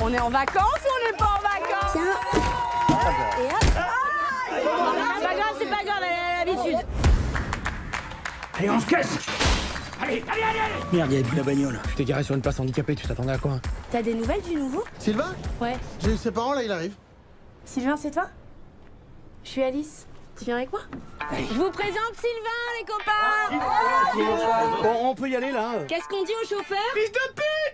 On est en vacances ou on n'est pas en vacances? Tiens. Et hop. C'est pas grave, elle a l'habitude. Allez, on se casse. Allez. Merde, il y a plus la bagnole. Tu t'es garé sur une place handicapée, tu t'attendais à quoi? T'as des nouvelles du nouveau? Sylvain? Ouais. J'ai eu ses parents, là, il arrive. Sylvain, c'est toi? Je suis Alice. Tu viens avec moi? Je vous présente Sylvain, les copains. On peut y aller, là. Qu'est-ce qu'on dit au chauffeur? Fils de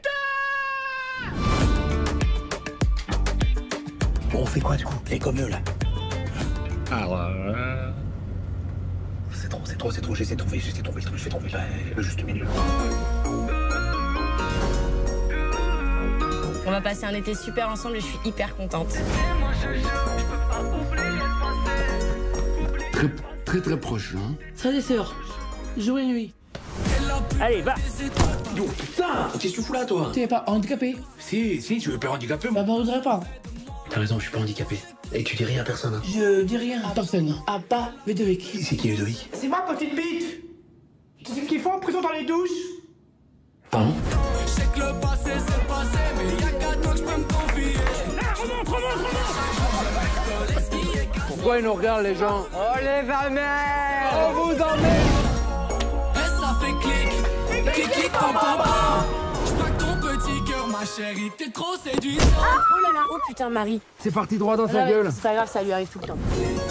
pute! Bon, on fait quoi, du coup? Les comme eux, là. Alors... C'est trop, j'essaie de trouver le juste milieu. On va passer un été super ensemble et je suis hyper contente. Très proche, hein. Frères et sœurs, jour et nuit. Allez, va! Yo, putain! Qu'est-ce que tu fous là, toi? Tu n'es pas handicapé? Si, tu veux pas handicapé, moi? Bah, on voudrait pas. T'as raison, je suis pas handicapé. Et tu dis rien à personne, hein? Je dis rien à personne. À pas Ludovic. C'est qui, Ludovic? C'est ma petite bite. Tu sais ce qu'ils font en prison dans les douches? Pardon? Je sais que le passé c'est passé, mais y'a qu'à toi que je peux me confier. Pourquoi ils nous regardent, les gens? Oh les va-mères! On vous emmène! Et ça fait clic, pam pam pam. J'plaque ton petit cœur, ma chérie, t'es trop séduisante. Oh là là. Oh putain, Marie. C'est parti droit dans Ah sa ouais, gueule. c'est pas grave, ça lui arrive tout le temps.